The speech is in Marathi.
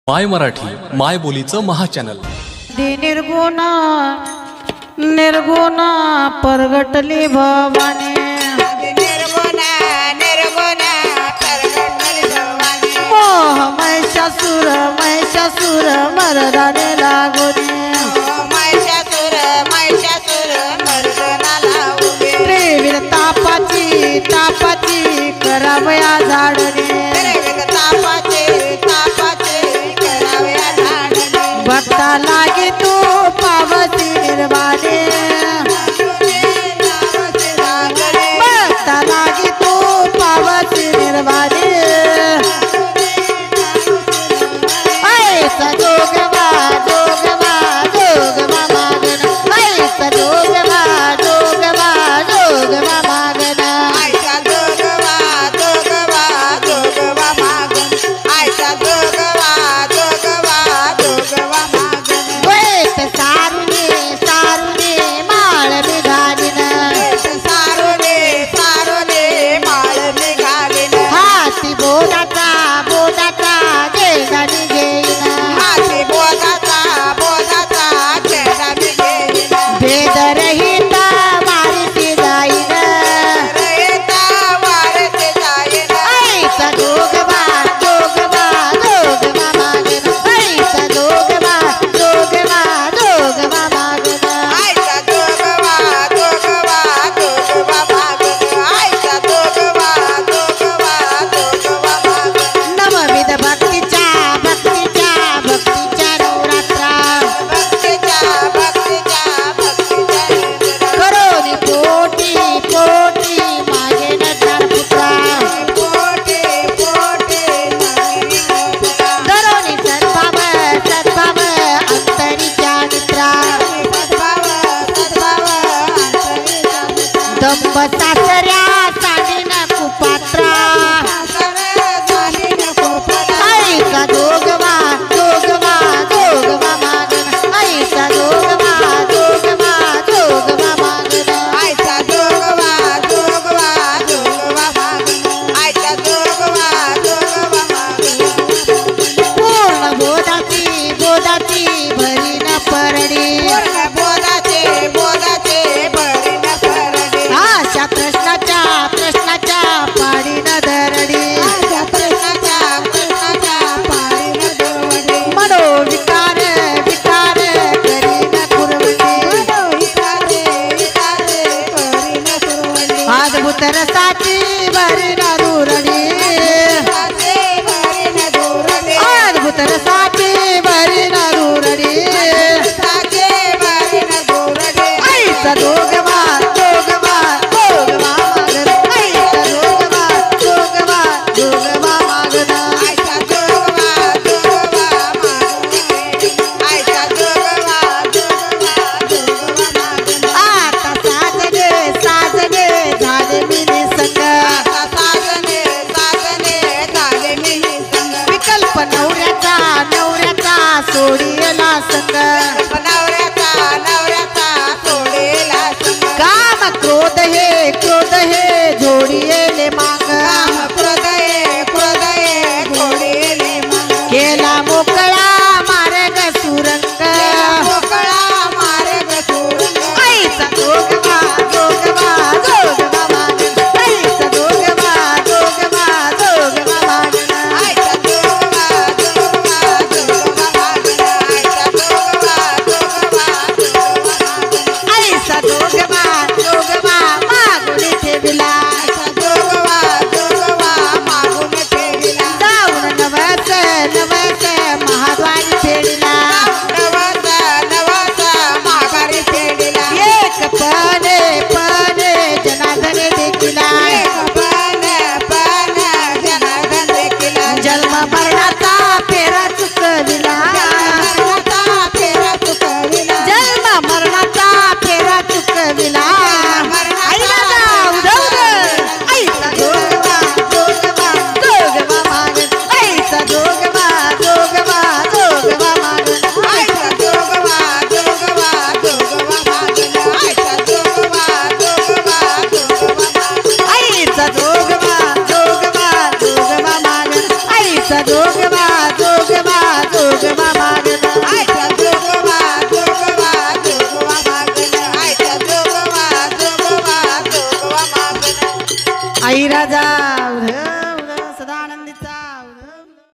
माय मराठी माय बोलीचं महाचॅनल। निर्गुणा निर्गुणा परगटली भवानी, निर्गुणा निर्गुणा परगटली भवानी। मोह महिषासुर महिषासुर मर्दाने लागुनी, महिषासुर महिषासुर मर्दना लावुनी। त्रिविध तापाची तापाची करावया झाडणे, तापाचे तापाचे करावया झाडणे। भक्ता लागे तू पावसी निर्वाणे, भक्ता लागे तू पावसी निर्वाणे। ऐसा जोगवा जोगवा जोगवा मागना, ऐसा जोगवा जोगवा जोगवा मागना। आयचा जोगवा जोगवा जोगवा मागून, आयचा जोगवा जोगवा जोगवा मागून। वैत सारुने सारुने माळ निघालीन, सारोने सारोने माळ निघालीन। हाती बोधाचा बोधाचा जेगानी घेईन, हाती बोधाचा बोधाचा खेळा मी घेईन। भेद रहित वारीसी जाईन, रयता वारते जाईन। ऐसा जोगवा जोगवा जोगवा मागन, ऐसा जोगवा जोगवा जोगवा मागन। आयचा जोगवा जोगवा जोगवा मागून, आयचा जोगवा जोगवा जोगवा मागून। नवविध भक्तीच्या भक्तीच्या भक्तीच्या नवरात्रा, भक्तीच्या भक्तीच्या भक्तीच्या करोनी पोटी पोटी मागे नटार पुत्रा, पोटे पोटे करोनी सद्भाव सद्भाव अंतरीच्या मित्रा। सद्भाव सद्भाव अंतरीचा मित्र। दंभ सासऱ्या सांडीन कुपात्रा, झाली नको पदा। ऐसा जोगवा जोगवा जोगवा मागन, ऐसा जोगवा जोगवा जोगवा मागन। आयचा जोगवा जोगवा जोगवा मागून, आयचा जोगवा जोगवा मागून। पूर्ण बोधाची बोधाची भरी न परडी, पूर्ण बोधाचे बोधाचे भरीन परडे। आशा कृष्णाच्या आई राजा